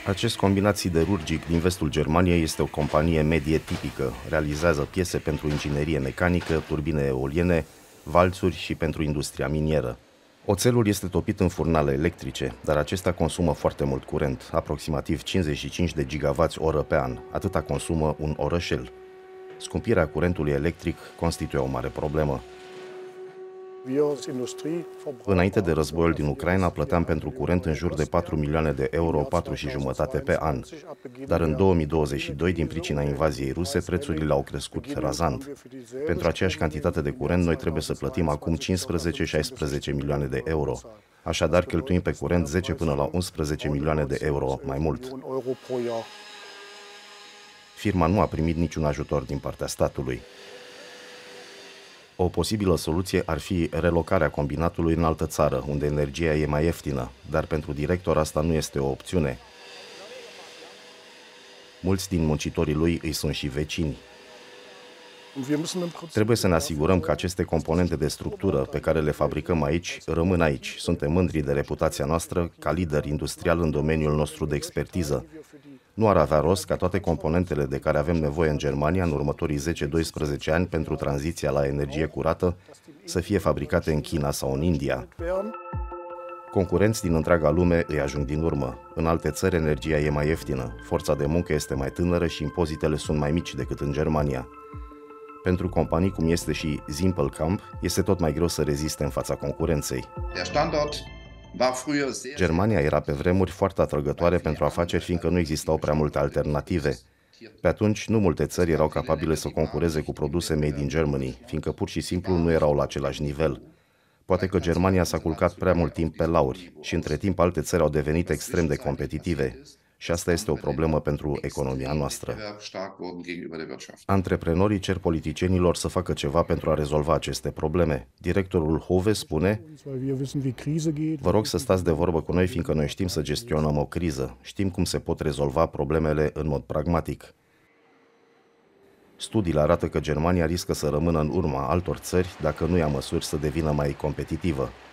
Acest combinat siderurgic din vestul Germaniei este o companie medie tipică. Realizează piese pentru inginerie mecanică, turbine eoliene, valțuri și pentru industria minieră. Oțelul este topit în furnale electrice, dar acesta consumă foarte mult curent, aproximativ 55 de gigawatts-oră pe an. Atâta consumă un orășel. Scumpirea curentului electric constituie o mare problemă. Înainte de războiul din Ucraina, plăteam pentru curent în jur de 4 milioane de euro, 4,5 pe an. Dar în 2022, din pricina invaziei ruse, prețurile au crescut razant. Pentru aceeași cantitate de curent, noi trebuie să plătim acum 15-16 milioane de euro. Așadar, cheltuim pe curent 10 până la 11 milioane de euro mai mult. Firma nu a primit niciun ajutor din partea statului. O posibilă soluție ar fi relocarea combinatului în altă țară, unde energia e mai ieftină, dar pentru director asta nu este o opțiune. Mulți din muncitorii lui îi sunt și vecini. Trebuie să ne asigurăm că aceste componente de structură pe care le fabricăm aici rămân aici. Suntem mândri de reputația noastră ca lider industrial în domeniul nostru de expertiză. Nu ar avea rost ca toate componentele de care avem nevoie în Germania în următorii 10-12 ani pentru tranziția la energie curată să fie fabricate în China sau în India. Concurenți din întreaga lume îi ajung din urmă. În alte țări energia e mai ieftină, forța de muncă este mai tânără și impozitele sunt mai mici decât în Germania. Pentru companii cum este și Simpelkamp, este tot mai greu să reziste în fața concurenței. Germania era pe vremuri foarte atrăgătoare pentru afaceri, fiindcă nu existau prea multe alternative. Pe atunci, nu multe țări erau capabile să concureze cu produse made in Germany, fiindcă pur și simplu nu erau la același nivel. Poate că Germania s-a culcat prea mult timp pe lauri și între timp alte țări au devenit extrem de competitive. Și asta este o problemă pentru economia noastră. Antreprenorii cer politicienilor să facă ceva pentru a rezolva aceste probleme. Directorul Hove spune: "Vă rog să stați de vorbă cu noi, fiindcă noi știm să gestionăm o criză. Știm cum se pot rezolva problemele în mod pragmatic." Studiile arată că Germania riscă să rămână în urma altor țări dacă nu ia măsuri să devină mai competitivă.